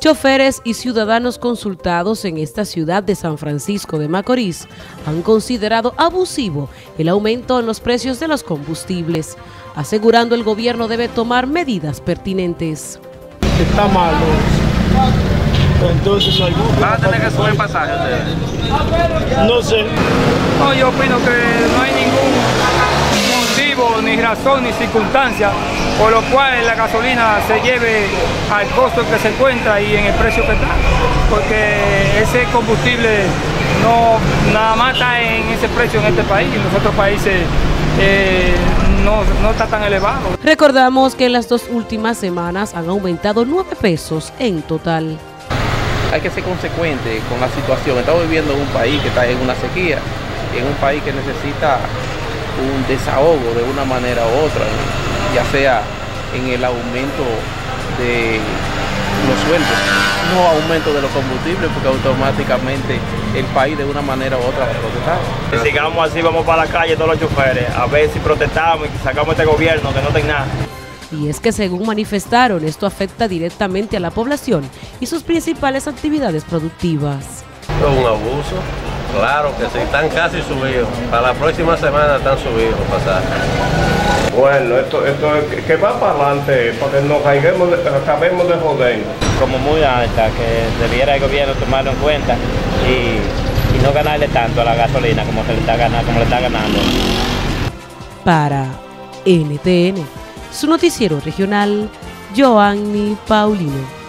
Choferes y ciudadanos consultados en esta ciudad de San Francisco de Macorís han considerado abusivo el aumento en los precios de los combustibles, asegurando el gobierno debe tomar medidas pertinentes. Está malo. Entonces ¿van a tener que subir pasajes ustedes? no sé. No, yo opino que no hay ningún motivo, ni razón, ni circunstancia por lo cual la gasolina se lleve al costo que se encuentra y en el precio que está, porque ese combustible no nada más está en ese precio en este país, en los otros países no está tan elevado. Recordamos que en las 2 últimas semanas han aumentado 9 pesos en total. Hay que ser consecuente con la situación. Estamos viviendo en un país que está en una sequía, en un país que necesita un desahogo de una manera u otra, ya sea en el aumento de los sueldos, no aumento de los combustibles, porque automáticamente el país de una manera u otra va a protestar. Si sigamos así, vamos para la calle todos los choferes, a ver si protestamos y sacamos este gobierno que no tenga nada. Y es que según manifestaron, esto afecta directamente a la población y sus principales actividades productivas. Es un abuso, claro que sí, están casi subidos. Para la próxima semana están subidos los pasajes. Bueno, esto es que va para adelante, porque nos acabemos de joder. Como muy alta, que debiera el gobierno tomarlo en cuenta y no ganarle tanto a la gasolina como le está ganando. Para NTN, su noticiero regional, Joanny Paulino.